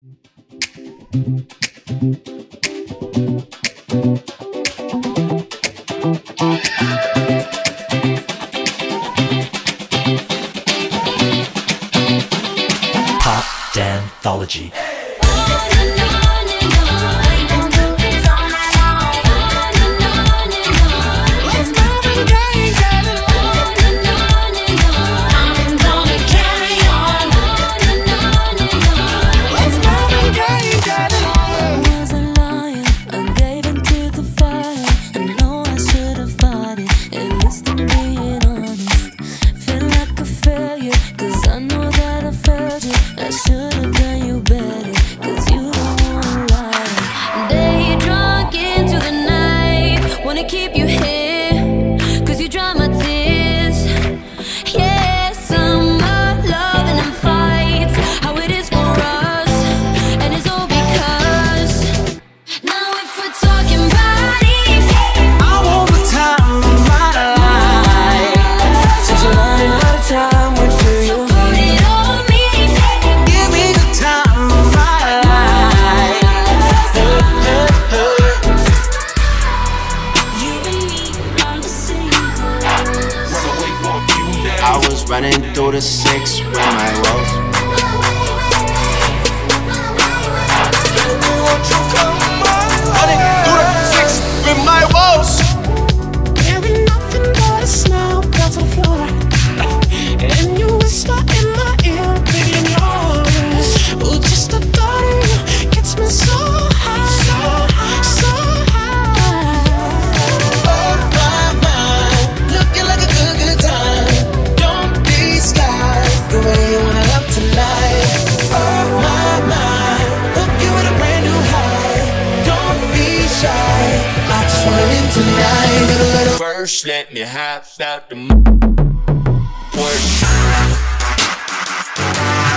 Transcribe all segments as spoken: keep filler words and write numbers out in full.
Pop Danthology. Keep you here, cause you dry my tears. Yeah, summer loving and fights, how it is for us, and it's all because now if we're talking body, I want the time of my life. Since you're running out of time, what do you so put it on me. give me the time of my life? I was running through the six with my woes. Running through the six with my woes. Hearing nothing but a smell built on the floor, and you whisper in my ear, baby, I'm yours. Oh, just the thought of you gets me so high, so high. Oh my mind, looking like a good, good time. Don't be shy, the way you wanna love tonight. Oh my mind, hook you with a brand new high. Don't be shy, I just wanna live tonight. Little, little. First, let me have out the work.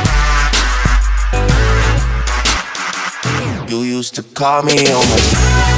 You used to call me on my